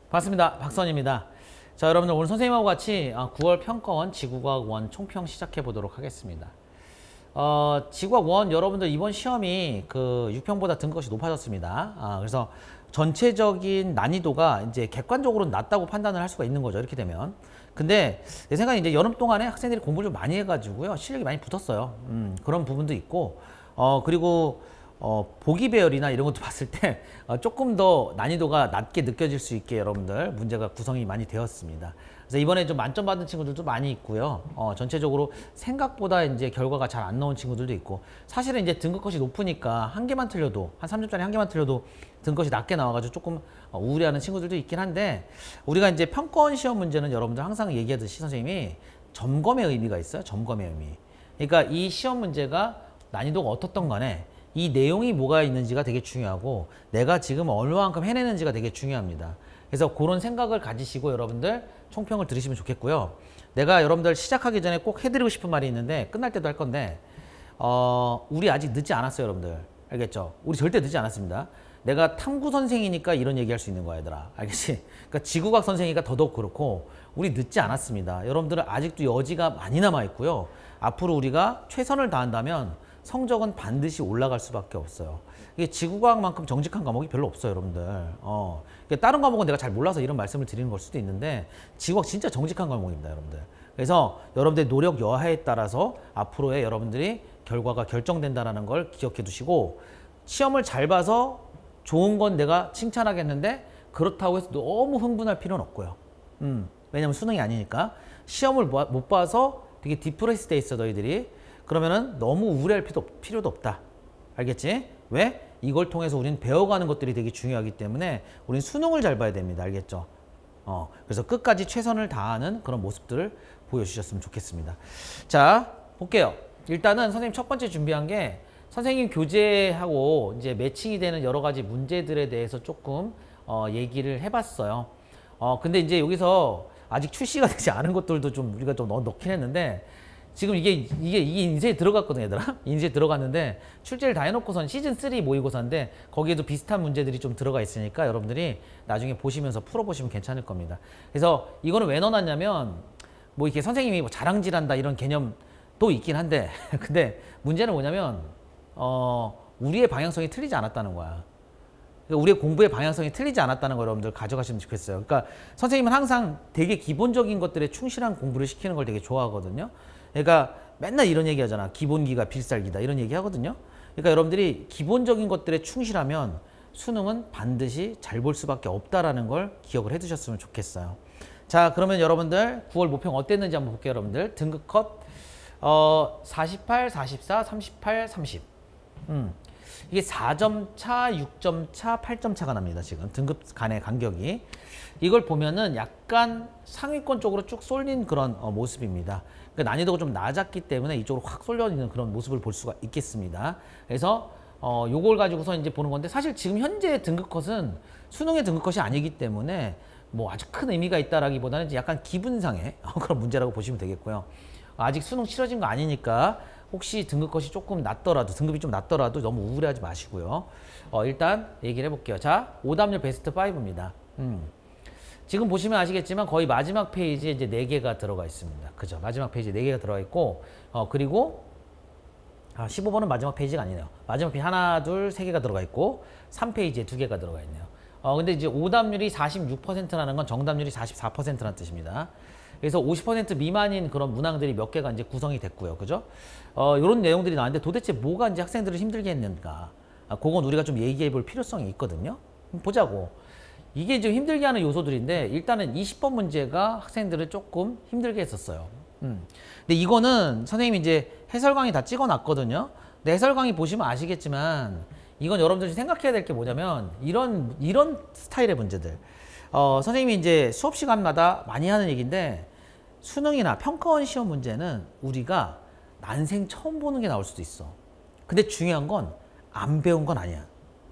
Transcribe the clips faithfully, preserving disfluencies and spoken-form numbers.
반갑습니다. 박선입니다. 자, 여러분들 오늘 선생님하고 같이 구월 평가원 지구과학 원 총평 시작해 보도록 하겠습니다. 어, 지구과학 원 여러분들 이번 시험이 그 육 평보다 등급이 높아졌습니다. 아, 그래서 전체적인 난이도가 이제 객관적으로 낮다고 판단을 할 수가 있는 거죠. 이렇게 되면. 근데 내 생각에 이제 여름 동안에 학생들이 공부를 좀 많이 해가지고요. 실력이 많이 붙었어요. 음, 그런 부분도 있고, 어, 그리고 어, 보기 배열이나 이런 것도 봤을 때 어, 조금 더 난이도가 낮게 느껴질 수 있게 여러분들 문제가 구성이 많이 되었습니다. 그래서 이번에 좀 만점 받은 친구들도 많이 있고요. 어, 전체적으로 생각보다 이제 결과가 잘 안 나온 친구들도 있고, 사실은 이제 등급컷이 높으니까 한 개만 틀려도, 한 삼 점짜리 한 개만 틀려도 등급컷이 낮게 나와가지고 조금 어, 우울해하는 친구들도 있긴 한데, 우리가 이제 평가원 시험 문제는 여러분들 항상 얘기하듯이 선생님이 점검의 의미가 있어요. 점검의 의미. 그러니까 이 시험 문제가 난이도가 어떻든 간에 이 내용이 뭐가 있는지가 되게 중요하고, 내가 지금 얼마만큼 해내는지가 되게 중요합니다. 그래서 그런 생각을 가지시고 여러분들 총평을 들으시면 좋겠고요. 내가 여러분들 시작하기 전에 꼭 해드리고 싶은 말이 있는데, 끝날 때도 할 건데, 어, 우리 아직 늦지 않았어요, 여러분들. 알겠죠? 우리 절대 늦지 않았습니다. 내가 탐구 선생이니까 이런 얘기 할 수 있는 거야, 얘들아. 알겠지? 그러니까 지구과학 선생이니까 더더욱 그렇고, 우리 늦지 않았습니다. 여러분들은 아직도 여지가 많이 남아 있고요. 앞으로 우리가 최선을 다한다면 성적은 반드시 올라갈 수밖에 없어요. 이게 지구과학만큼 정직한 과목이 별로 없어요, 여러분들. 어, 다른 과목은 내가 잘 몰라서 이런 말씀을 드리는 걸 수도 있는데, 지구과학 진짜 정직한 과목입니다, 여러분들. 그래서 여러분들의 노력 여하에 따라서 앞으로의 여러분들이 결과가 결정된다는 걸 기억해 두시고, 시험을 잘 봐서 좋은 건 내가 칭찬하겠는데, 그렇다고 해서 너무 흥분할 필요는 없고요. 음, 왜냐면 수능이 아니니까. 시험을 못 봐서 되게 디프레스 돼 있어, 너희들이. 그러면은 너무 우울해할 필요도, 필요도 없다. 알겠지? 왜? 이걸 통해서 우리는 배워가는 것들이 되게 중요하기 때문에 우리는 수능을 잘 봐야 됩니다. 알겠죠? 어, 그래서 끝까지 최선을 다하는 그런 모습들을 보여주셨으면 좋겠습니다. 자, 볼게요. 일단은 선생님 첫 번째 준비한 게, 선생님 교재하고 이제 매칭이 되는 여러 가지 문제들에 대해서 조금 어, 얘기를 해봤어요. 어, 근데 이제 여기서 아직 출시가 되지 않은 것들도 좀 우리가 좀 넣, 넣긴 했는데, 지금 이게, 이게, 이게 인쇄에 들어갔거든요, 얘들아. 인쇄에 들어갔는데, 출제를 다 해놓고선 시즌 쓰리 모의고사인데, 거기에도 비슷한 문제들이 좀 들어가 있으니까 여러분들이 나중에 보시면서 풀어보시면 괜찮을 겁니다. 그래서 이거는 왜 넣어놨냐면, 뭐 이렇게 선생님이 뭐 자랑질한다 이런 개념도 있긴 한데, 근데 문제는 뭐냐면, 어, 우리의 방향성이 틀리지 않았다는 거야. 그러니까 우리의 공부의 방향성이 틀리지 않았다는 걸 여러분들 가져가시면 좋겠어요. 그러니까 선생님은 항상 되게 기본적인 것들에 충실한 공부를 시키는 걸 되게 좋아하거든요. 그러니까 맨날 이런 얘기 하잖아. 기본기가 필살기다. 이런 얘기 하거든요. 그러니까 여러분들이 기본적인 것들에 충실하면 수능은 반드시 잘 볼 수밖에 없다라는 걸 기억을 해 두셨으면 좋겠어요. 자, 그러면 여러분들 구월 모평 어땠는지 한번 볼게요, 여러분들. 등급 컷 어, 사십팔, 사십사, 삼십팔, 삼십. 음. 이게 사 점 차, 육 점 차, 팔 점 차가 납니다. 지금 등급 간의 간격이. 이걸 보면은 약간 상위권 쪽으로 쭉 쏠린 그런 어, 모습입니다. 그러니까 난이도가 좀 낮았기 때문에 이쪽으로 확 쏠려 있는 그런 모습을 볼 수가 있겠습니다. 그래서 어, 요걸 가지고서 이제 보는 건데, 사실 지금 현재 등급 컷은 수능의 등급 컷이 아니기 때문에 뭐 아주 큰 의미가 있다라기보다는 이제 약간 기분상의 그런 문제라고 보시면 되겠고요. 아직 수능 치러진 거 아니니까 혹시 등급 컷이 조금 낮더라도, 등급이 좀 낮더라도 너무 우울해하지 마시고요. 어, 일단 얘기를 해볼게요. 자, 오답률 베스트 파이브입니다. 음. 지금 보시면 아시겠지만 거의 마지막 페이지에 이제 네 개가 들어가 있습니다. 그죠? 마지막 페이지에 네 개가 들어가 있고, 어, 그리고 아, 십오 번은 마지막 페이지가 아니네요. 마지막 페이지 하나, 둘, 세 개가 들어가 있고, 삼 페이지에 두 개가 들어가 있네요. 어, 근데 이제 오답률이 사십육 퍼센트라는 건 정답률이 사십사 퍼센트라는 뜻입니다. 그래서 오십 퍼센트 미만인 그런 문항들이 몇 개가 이제 구성이 됐고요. 그죠? 어, 이런 내용들이 나왔는데 도대체 뭐가 이제 학생들을 힘들게 했는가? 아, 그건 우리가 좀 얘기해 볼 필요성이 있거든요. 보자고. 이게 좀 힘들게 하는 요소들인데, 일단은 이십 번 문제가 학생들을 조금 힘들게 했었어요. 음. 근데 이거는 선생님이 이제 해설 강의 다 찍어 놨거든요. 근데 해설 강의 보시면 아시겠지만, 이건 여러분들이 생각해야 될 게 뭐냐면, 이런, 이런 스타일의 문제들. 어, 선생님이 이제 수업 시간마다 많이 하는 얘기인데, 수능이나 평가원 시험 문제는 우리가 난생 처음 보는 게 나올 수도 있어. 근데 중요한 건 안 배운 건 아니야.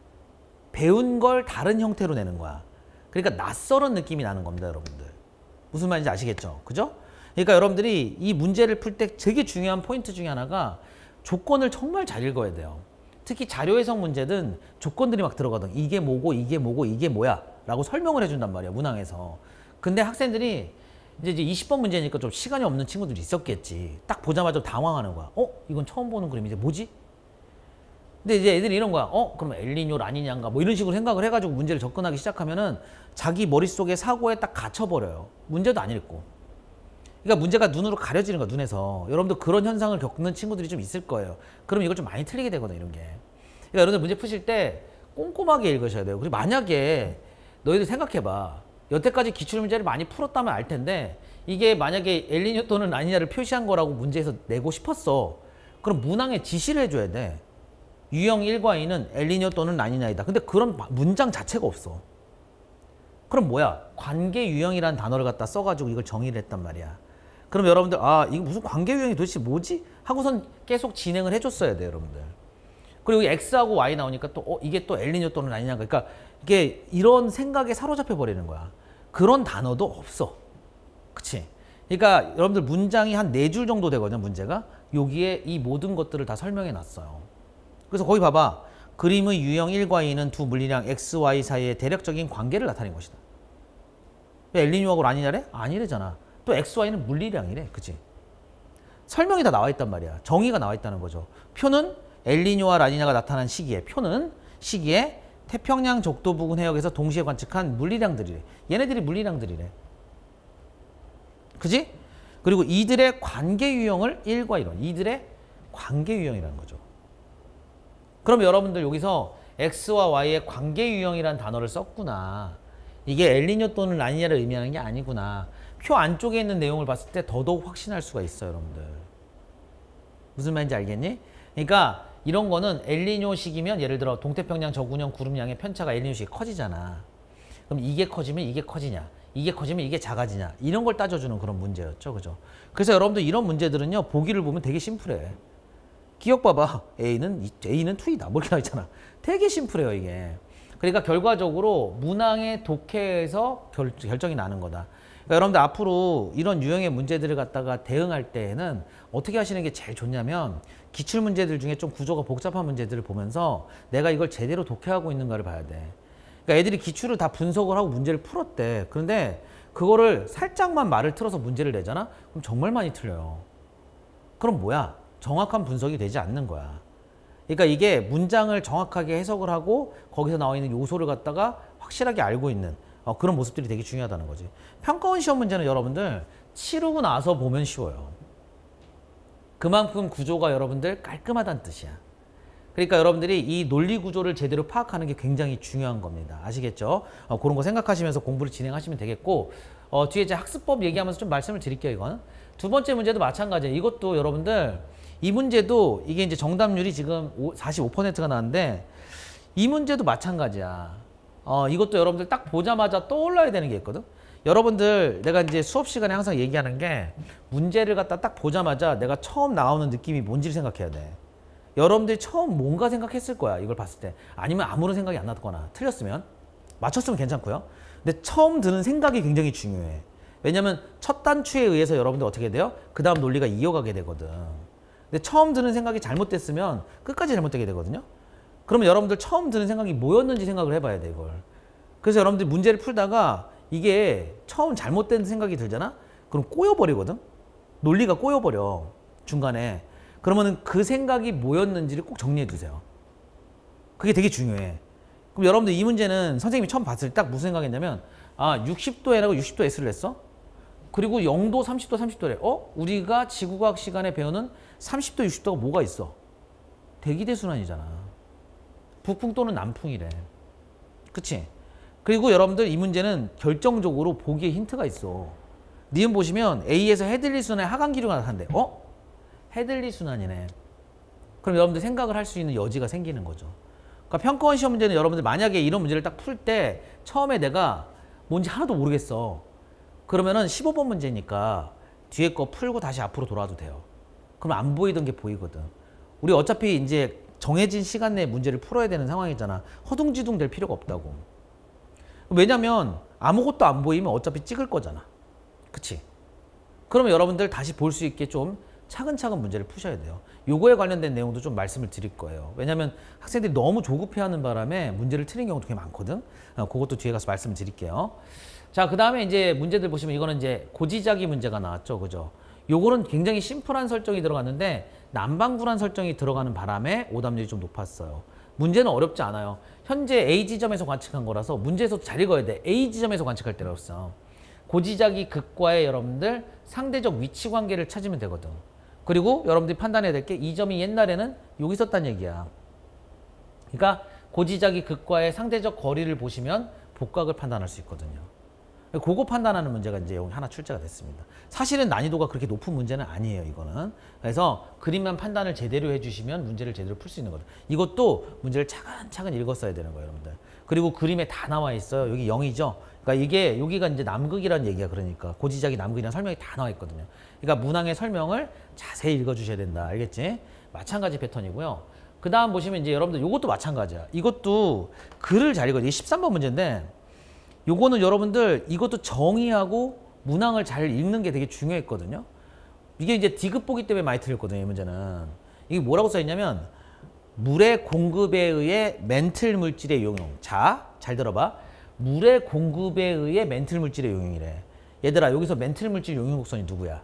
배운 걸 다른 형태로 내는 거야. 그러니까 낯설은 느낌이 나는 겁니다, 여러분들. 무슨 말인지 아시겠죠? 그죠? 그러니까 여러분들이 이 문제를 풀 때 되게 중요한 포인트 중에 하나가 조건을 정말 잘 읽어야 돼요. 특히 자료 해석 문제든 조건들이 막 들어가든 이게 뭐고 이게 뭐고 이게 뭐야 라고 설명을 해준단 말이야, 문항에서. 근데 학생들이 이제 이십 번 문제니까 좀 시간이 없는 친구들이 있었겠지. 딱 보자마자 당황하는 거야. 어? 이건 처음 보는 그림인데 뭐지? 근데 이제 애들이 이런 거야. 어? 그럼 엘니뇨, 라니냐인가? 뭐 이런 식으로 생각을 해가지고 문제를 접근하기 시작하면은 자기 머릿속에 사고에 딱 갇혀버려요. 문제도 안 읽고. 그러니까 문제가 눈으로 가려지는 거야, 눈에서. 여러분들 그런 현상을 겪는 친구들이 좀 있을 거예요. 그럼 이걸 좀 많이 틀리게 되거든, 이런 게. 그러니까 여러분들 문제 푸실 때 꼼꼼하게 읽으셔야 돼요. 그리고 만약에 너희들 생각해봐. 여태까지 기출문제를 많이 풀었다면 알 텐데 이게 만약에 엘니뇨 또는 라니냐를 표시한 거라고 문제에서 내고 싶었어. 그럼 문항에 지시를 해줘야 돼. 유형 일과 이는 엘니뇨 또는 라니냐이다. 근데 그런 문장 자체가 없어. 그럼 뭐야? 관계 유형이라는 단어를 갖다 써가지고 이걸 정의를 했단 말이야. 그럼 여러분들 아 이거 무슨 관계 유형이 도대체 뭐지? 하고선 계속 진행을 해줬어야 돼요, 여러분들. 그리고 X하고 Y 나오니까 또 어, 이게 또 엘니뇨 또는 라니냐인가. 그러니까 이게 이런 생각에 사로잡혀 버리는 거야. 그런 단어도 없어. 그치? 그러니까 여러분들 문장이 한 네 줄 정도 되거든요, 문제가. 여기에 이 모든 것들을 다 설명해 놨어요. 그래서 거기 봐봐. 그림의 유형 일과 이는 두 물리량 X, Y 사이의 대략적인 관계를 나타낸 것이다. 왜 엘니뇨하고 라니냐래? 아니래잖아. 또 X, Y는 물리량이래. 그치? 설명이 다 나와 있단 말이야. 정의가 나와 있다는 거죠. 표는 엘니뇨와 라니냐가 나타난 시기에, 표는 시기에 태평양 적도 부근 해역에서 동시에 관측한 물리량들이래. 얘네들이 물리량들이래. 그지? 그리고 이들의 관계 유형을 일과 이론. 이들의 관계 유형이라는 거죠. 그럼 여러분들 여기서 X와 Y의 관계 유형이라는 단어를 썼구나. 이게 엘니뇨 또는 라니냐를 의미하는 게 아니구나. 표 안쪽에 있는 내용을 봤을 때 더더욱 확신할 수가 있어요, 여러분들. 무슨 말인지 알겠니? 그러니까 이런 거는 엘니뇨식이면 예를 들어 동태평양 저군형 구름량의 편차가 엘니뇨식이 커지잖아. 그럼 이게 커지면 이게 커지냐, 이게 커지면 이게 작아지냐, 이런 걸 따져주는 그런 문제였죠, 그죠? 그래서 여러분들 이런 문제들은요, 보기를 보면 되게 심플해. 기억 봐봐. A는 A는 이다. 뭐 이렇게 나와 있잖아. 되게 심플해요, 이게. 그러니까 결과적으로 문항의 독해에서 결, 결정이 나는 거다. 그러니까 여러분들 앞으로 이런 유형의 문제들을 갖다가 대응할 때에는 어떻게 하시는 게 제일 좋냐면 기출 문제들 중에 좀 구조가 복잡한 문제들을 보면서 내가 이걸 제대로 독해하고 있는가를 봐야 돼. 그러니까 애들이 기출을 다 분석을 하고 문제를 풀었대. 그런데 그거를 살짝만 말을 틀어서 문제를 내잖아? 그럼 정말 많이 틀려요. 그럼 뭐야? 정확한 분석이 되지 않는 거야. 그러니까 이게 문장을 정확하게 해석을 하고 거기서 나와 있는 요소를 갖다가 확실하게 알고 있는 어, 그런 모습들이 되게 중요하다는 거지. 평가원 시험 문제는 여러분들 치르고 나서 보면 쉬워요. 그만큼 구조가 여러분들 깔끔하다는 뜻이야. 그러니까 여러분들이 이 논리 구조를 제대로 파악하는 게 굉장히 중요한 겁니다. 아시겠죠? 어, 그런 거 생각하시면서 공부를 진행하시면 되겠고 어, 뒤에 이제 학습법 얘기하면서 좀 말씀을 드릴게요. 이건 두 번째 문제도 마찬가지예요. 이것도 여러분들 이 문제도 이게 이제 정답률이 지금 사십오 퍼센트가 나왔는데 이 문제도 마찬가지야. 어, 이것도 여러분들 딱 보자마자 떠올라야 되는 게 있거든. 여러분들 내가 이제 수업 시간에 항상 얘기하는 게 문제를 갖다 딱 보자마자 내가 처음 나오는 느낌이 뭔지를 생각해야 돼. 여러분들이 처음 뭔가 생각했을 거야, 이걸 봤을 때. 아니면 아무런 생각이 안 났거나 틀렸으면. 맞췄으면 괜찮고요. 근데 처음 드는 생각이 굉장히 중요해. 왜냐면 첫 단추에 의해서 여러분들 어떻게 돼요? 그 다음 논리가 이어가게 되거든. 근데 처음 드는 생각이 잘못됐으면 끝까지 잘못되게 되거든요. 그러면 여러분들 처음 드는 생각이 뭐였는지 생각을 해봐야 돼, 이걸. 그래서 여러분들 문제를 풀다가 이게 처음 잘못된 생각이 들잖아? 그럼 꼬여버리거든? 논리가 꼬여버려, 중간에. 그러면은 그 생각이 뭐였는지를 꼭 정리해 두세요. 그게 되게 중요해. 그럼 여러분들 이 문제는 선생님이 처음 봤을 때 딱 무슨 생각했냐면 아, 육십 도 N하고 육십 도 S를 냈어? 그리고 영 도, 삼십 도, 삼십 도래. 어? 우리가 지구과학 시간에 배우는 삼십 도, 육십 도가 뭐가 있어? 대기대순환이잖아. 북풍 또는 남풍이래. 그치? 그리고 여러분들 이 문제는 결정적으로 보기에 힌트가 있어. 니은 보시면 A에서 헤들리 순환의 하강 기류가 나타난대. 어? 헤들리 순환이네. 그럼 여러분들 생각을 할 수 있는 여지가 생기는 거죠. 그러니까 평가원 시험 문제는 여러분들 만약에 이런 문제를 딱 풀 때 처음에 내가 뭔지 하나도 모르겠어. 그러면은 십오 번 문제니까 뒤에 거 풀고 다시 앞으로 돌아와도 돼요. 그럼 안 보이던 게 보이거든. 우리 어차피 이제 정해진 시간 내에 문제를 풀어야 되는 상황이잖아. 허둥지둥 될 필요가 없다고. 왜냐면 아무것도 안 보이면 어차피 찍을 거잖아. 그치? 그러면 여러분들 다시 볼 수 있게 좀 차근차근 문제를 푸셔야 돼요. 요거에 관련된 내용도 좀 말씀을 드릴 거예요. 왜냐하면 학생들이 너무 조급해하는 바람에 문제를 틀린 경우도 꽤 많거든. 어, 그것도 뒤에 가서 말씀을 드릴게요. 자, 그 다음에 이제 문제들 보시면 이거는 이제 고지자기 문제가 나왔죠. 그죠? 요거는 굉장히 심플한 설정이 들어갔는데 난방불안 설정이 들어가는 바람에 오답률이 좀 높았어요. 문제는 어렵지 않아요. 현재 A 지점에서 관측한 거라서 문제에서도 잘 읽어야 돼. A 지점에서 관측할 때라서. 고지자기 극과의 여러분들 상대적 위치 관계를 찾으면 되거든. 그리고 여러분들이 판단해야 될 게 이 점이 옛날에는 여기 있었다는 얘기야. 그러니까 고지자기 극과의 상대적 거리를 보시면 복각을 판단할 수 있거든요. 그거 판단하는 문제가 이제 여기 하나 출제가 됐습니다. 사실은 난이도가 그렇게 높은 문제는 아니에요, 이거는. 그래서 그림만 판단을 제대로 해주시면 문제를 제대로 풀 수 있는 거죠. 이것도 문제를 차근차근 읽었어야 되는 거예요, 여러분들. 그리고 그림에 다 나와 있어요. 여기 영이죠. 그러니까 이게 여기가 이제 남극이라는 얘기야. 그러니까 고지자기 남극이라는 설명이 다 나와 있거든요. 그러니까 문항의 설명을 자세히 읽어주셔야 된다. 알겠지? 마찬가지 패턴이고요. 그 다음 보시면 이제 여러분들 이것도 마찬가지야. 이것도 글을 잘 읽어야 돼. 이게 십삼 번 문제인데 요거는 여러분들 이것도 정의하고 문항을 잘 읽는 게 되게 중요했거든요. 이게 이제 디귿 보기 때문에 많이 틀렸거든요, 이 문제는. 이게 뭐라고 써있냐면 물의 공급에 의해 멘틀 물질의 용용. 자, 잘 들어봐. 물의 공급에 의해 멘틀 물질의 용용이래. 얘들아, 여기서 멘틀 물질 용용 곡선이 누구야?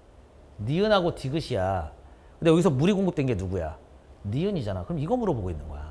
니은하고 디귿이야. 근데 여기서 물이 공급된 게 누구야? 니은이잖아. 그럼 이거 물어보고 있는 거야.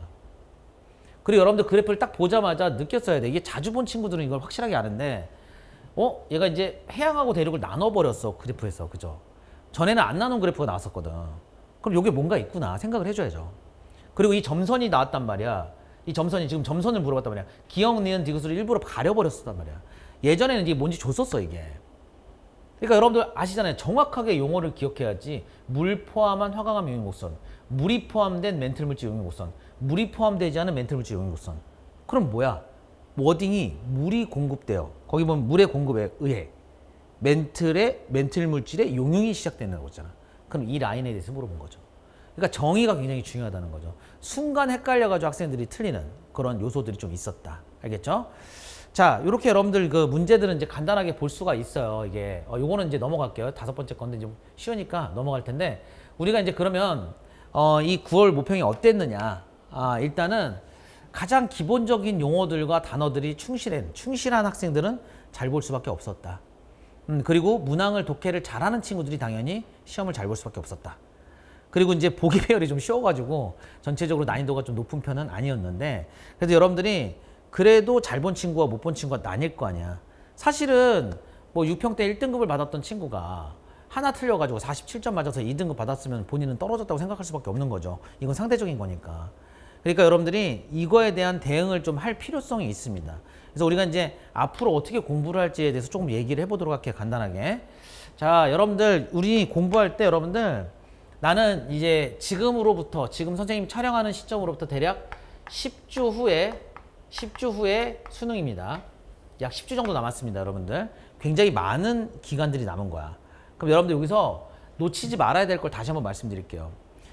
그리고 여러분들 그래프를 딱 보자마자 느꼈어야 돼. 이게 자주 본 친구들은 이걸 확실하게 아는데, 어? 얘가 이제 해양하고 대륙을 나눠버렸어. 그래프에서. 그죠? 전에는 안 나눈 그래프가 나왔었거든. 그럼 이게 뭔가 있구나 생각을 해줘야죠. 그리고 이 점선이 나왔단 말이야. 이 점선이 지금 점선을 물어봤단 말이야. 기역, 니은, 디귿으로 일부러 가려버렸단 말이야. 예전에는 이게 뭔지 줬었어, 이게. 그러니까 여러분들 아시잖아요. 정확하게 용어를 기억해야지. 물 포함한 화강암 용융곡선, 물이 포함된 멘틀물질 용융곡선, 물이 포함되지 않은 멘틀물질 용융곡선. 그럼 뭐야? 워딩이 물이 공급돼요. 거기 보면 물의 공급에 의해 멘틀의 멘틀물질의 용융이 시작되는 거잖아. 그럼 이 라인에 대해서 물어본 거죠. 그러니까 정의가 굉장히 중요하다는 거죠. 순간 헷갈려가지고 학생들이 틀리는 그런 요소들이 좀 있었다. 알겠죠? 자, 이렇게 여러분들 그 문제들은 이제 간단하게 볼 수가 있어요. 이게 어, 요거는 이제 넘어갈게요. 다섯 번째 건데 좀 쉬우니까 넘어갈 텐데 우리가 이제 그러면 어, 이 구월 모평이 어땠느냐? 아, 일단은 가장 기본적인 용어들과 단어들이 충실한 충실한 학생들은 잘 볼 수밖에 없었다. 음, 그리고 문항을 독해를 잘하는 친구들이 당연히 시험을 잘 볼 수밖에 없었다. 그리고 이제 보기 배열이 좀 쉬워가지고 전체적으로 난이도가 좀 높은 편은 아니었는데 그래서 여러분들이 그래도 잘 본 친구와 못 본 친구가 나뉠 거 아니야. 사실은 뭐 육 평 때 일 등급을 받았던 친구가 하나 틀려가지고 사십칠 점 맞아서 이 등급 받았으면 본인은 떨어졌다고 생각할 수밖에 없는 거죠. 이건 상대적인 거니까. 그러니까 여러분들이 이거에 대한 대응을 좀 할 필요성이 있습니다. 그래서 우리가 이제 앞으로 어떻게 공부를 할지에 대해서 조금 얘기를 해보도록 할게요. 간단하게. 자, 여러분들 우리 공부할 때 여러분들 나는 이제 지금으로부터 지금 선생님 촬영하는 시점으로부터 대략 십 주 후에 십 주 후에 수능입니다. 약 십 주 정도 남았습니다, 여러분들. 굉장히 많은 기간들이 남은 거야. 그럼 여러분들 여기서 놓치지 말아야 될 걸 다시 한번 말씀드릴게요.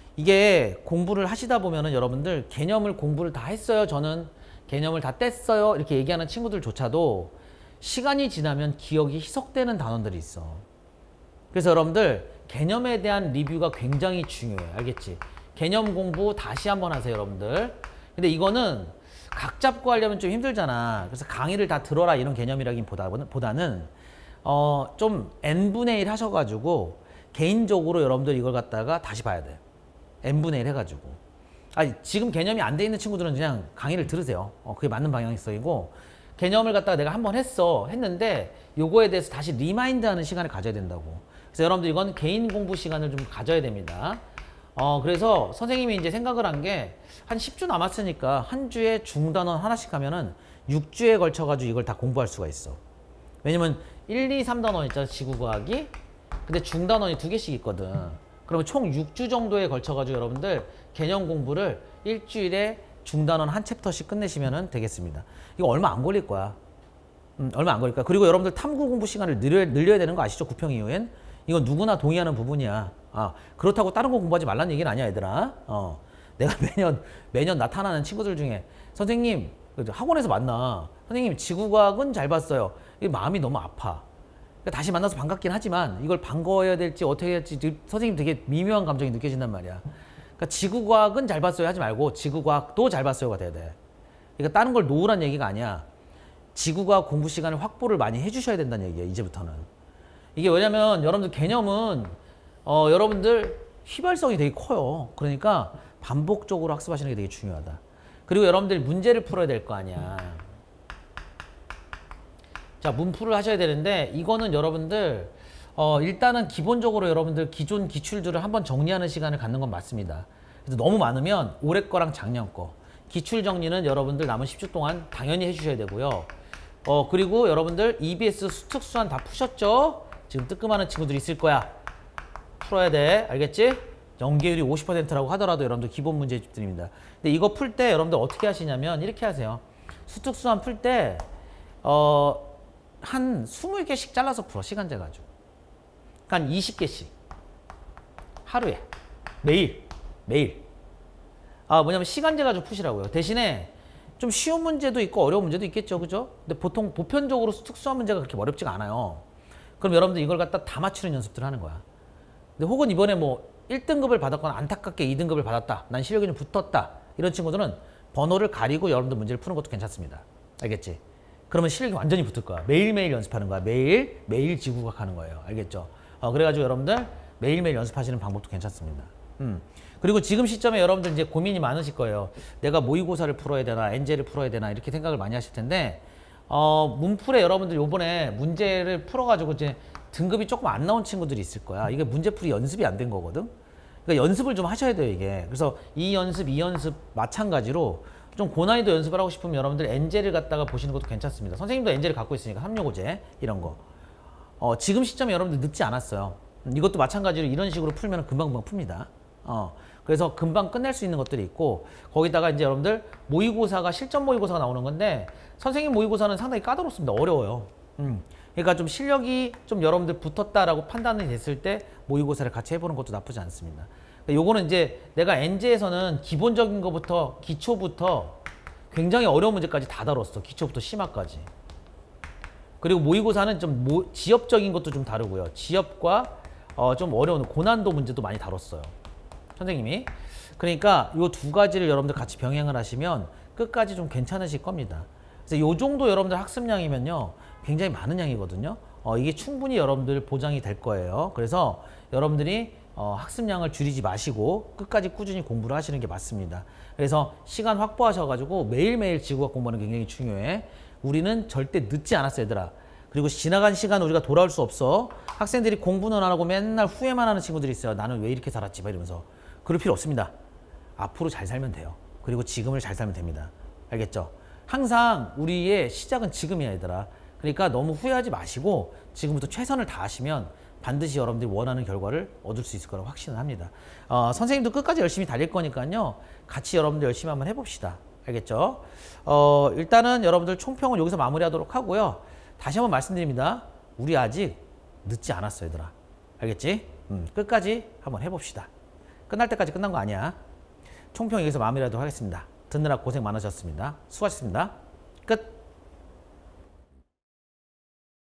이게 공부를 하시다 보면은 여러분들 개념을 공부를 다 했어요. 저는 개념을 다 뗐어요. 이렇게 얘기하는 친구들조차도 시간이 지나면 기억이 희석되는 단원들이 있어. 그래서 여러분들 개념에 대한 리뷰가 굉장히 중요해요. 알겠지? 개념 공부 다시 한번 하세요, 여러분들. 근데 이거는 각 잡고 하려면 좀 힘들잖아. 그래서 강의를 다 들어라 이런 개념이라기보다는 보다는 어, 좀 n분의 일 하셔가지고 개인적으로 여러분들 이걸 갖다가 다시 봐야 돼. n분의 일 해가지고. 아니, 지금 개념이 안 돼 있는 친구들은 그냥 강의를 들으세요. 어, 그게 맞는 방향성이고 개념을 갖다가 내가 한번 했어. 했는데 요거에 대해서 다시 리마인드하는 시간을 가져야 된다고. 그래서 여러분들 이건 개인 공부 시간을 좀 가져야 됩니다. 어, 그래서 선생님이 이제 생각을 한 게 한 십 주 남았으니까 한 주에 중단원 하나씩 하면은 육 주에 걸쳐가지고 이걸 다 공부할 수가 있어. 왜냐면 일, 이, 삼 단원 있잖아, 지구과학이. 근데 중단원이 두 개씩 있거든. 그러면 총 육 주 정도에 걸쳐가지고 여러분들 개념 공부를 일주일에 중단원 한 챕터씩 끝내시면 되겠습니다. 이거 얼마 안 걸릴 거야. 음, 얼마 안 걸릴 거야. 그리고 여러분들 탐구 공부 시간을 늘려, 늘려야 되는 거 아시죠? 구 평 이후엔. 이건 누구나 동의하는 부분이야. 아, 그렇다고 다른 거 공부하지 말라는 얘기는 아니야, 얘들아. 어, 내가 매년 매년 나타나는 친구들 중에 선생님 학원에서 만나. 선생님 지구과학은 잘 봤어요. 이 마음이 너무 아파. 그러니까 다시 만나서 반갑긴 하지만 이걸 반가워야 될지 어떻게 해야 될지 선생님 되게 미묘한 감정이 느껴진단 말이야. 그러니까 지구과학은 잘 봤어요 하지 말고 지구과학도 잘 봤어요가 돼야 돼. 그러니까 다른 걸 놓으란 얘기가 아니야. 지구과학 공부 시간을 확보를 많이 해주셔야 된다는 얘기야 이제부터는. 이게 왜냐면 여러분들 개념은 어, 여러분들 휘발성이 되게 커요. 그러니까 반복적으로 학습하시는 게 되게 중요하다. 그리고 여러분들이 문제를 풀어야 될 거 아니야. 자, 문풀을 하셔야 되는데 이거는 여러분들 어, 일단은 기본적으로 여러분들 기존 기출들을 한번 정리하는 시간을 갖는 건 맞습니다. 그래서 너무 많으면 올해 거랑 작년 거 기출 정리는 여러분들 남은 십 주 동안 당연히 해주셔야 되고요. 어, 그리고 여러분들 이비에스 수특수한 다 푸셨죠? 지금 뜨끔하는 친구들이 있을 거야. 풀어야 돼. 알겠지? 연계율이 오십 퍼센트라고 하더라도 여러분들 기본 문제집들입니다. 근데 이거 풀 때 여러분들 어떻게 하시냐면 이렇게 하세요. 수특수한 풀 때 어, 한 스무 개씩 잘라서 풀어. 시간 재가지고. 그러니까 한 이십 개씩. 하루에. 매일. 매일. 아, 뭐냐면 시간 재가지고 푸시라고요. 대신에 좀 쉬운 문제도 있고 어려운 문제도 있겠죠. 그죠? 근데 보통 보편적으로 특수한 문제가 그렇게 어렵지가 않아요. 그럼 여러분들 이걸 갖다 다 맞추는 연습들을 하는 거야. 근데 혹은 이번에 뭐 일 등급을 받았거나 안타깝게 이 등급을 받았다. 난 실력이 좀 붙었다. 이런 친구들은 번호를 가리고 여러분들 문제를 푸는 것도 괜찮습니다. 알겠지? 그러면 실력이 완전히 붙을 거야. 매일매일 연습하는 거야. 매일, 매일 지구과학 하는 거예요. 알겠죠? 어, 그래가지고 여러분들 매일매일 연습하시는 방법도 괜찮습니다. 음. 그리고 지금 시점에 여러분들 이제 고민이 많으실 거예요. 내가 모의고사를 풀어야 되나, 엔제를 풀어야 되나, 이렇게 생각을 많이 하실 텐데, 어, 문풀에 여러분들 요번에 문제를 풀어가지고 이제 등급이 조금 안 나온 친구들이 있을 거야. 이게 문제풀이 연습이 안 된 거거든? 그러니까 연습을 좀 하셔야 돼요, 이게. 그래서 이 연습, 이 연습 마찬가지로 좀 고난이도 연습을 하고 싶으면 여러분들 엔제를 갖다가 보시는 것도 괜찮습니다. 선생님도 엔제를 갖고 있으니까 삼요고제 이런 거. 어, 지금 시점에 여러분들 늦지 않았어요. 이것도 마찬가지로 이런 식으로 풀면 금방금방 풉니다. 어, 그래서 금방 끝낼 수 있는 것들이 있고 거기다가 이제 여러분들 모의고사가 실전 모의고사가 나오는 건데 선생님 모의고사는 상당히 까다롭습니다. 어려워요. 음. 그러니까 좀 실력이 좀 여러분들 붙었다라고 판단이 됐을 때 모의고사를 같이 해보는 것도 나쁘지 않습니다. 그러니까 요거는 이제 내가 엔제에서는 기본적인 것부터 기초부터 굉장히 어려운 문제까지 다 다뤘어. 기초부터 심화까지. 그리고 모의고사는 좀 모, 지엽적인 것도 좀 다르고요. 지엽과 어, 좀 어려운 고난도 문제도 많이 다뤘어요. 선생님이. 그러니까 요 두 가지를 여러분들 같이 병행을 하시면 끝까지 좀 괜찮으실 겁니다. 그래서 요 정도 여러분들 학습량이면요. 굉장히 많은 양이거든요. 어, 이게 충분히 여러분들 보장이 될 거예요. 그래서 여러분들이 어, 학습량을 줄이지 마시고 끝까지 꾸준히 공부를 하시는 게 맞습니다. 그래서 시간 확보하셔가지고 매일매일 지구과학 공부하는 게 굉장히 중요해. 우리는 절대 늦지 않았어, 얘들아. 그리고 지나간 시간 우리가 돌아올 수 없어. 학생들이 공부는 안 하고 맨날 후회만 하는 친구들이 있어요. 나는 왜 이렇게 살았지? 막 이러면서. 그럴 필요 없습니다. 앞으로 잘 살면 돼요. 그리고 지금을 잘 살면 됩니다. 알겠죠? 항상 우리의 시작은 지금이야, 얘들아. 그러니까 너무 후회하지 마시고 지금부터 최선을 다하시면 반드시 여러분들이 원하는 결과를 얻을 수 있을 거라고 확신을 합니다. 어, 선생님도 끝까지 열심히 달릴 거니까요. 같이 여러분들 열심히 한번 해봅시다. 알겠죠? 어, 일단은 여러분들 총평은 여기서 마무리하도록 하고요. 다시 한번 말씀드립니다. 우리 아직 늦지 않았어, 얘들아. 알겠지? 음, 끝까지 한번 해봅시다. 끝날 때까지 끝난 거 아니야. 총평 여기서 마무리하도록 하겠습니다. 듣느라 고생 많으셨습니다. 수고하셨습니다. 끝.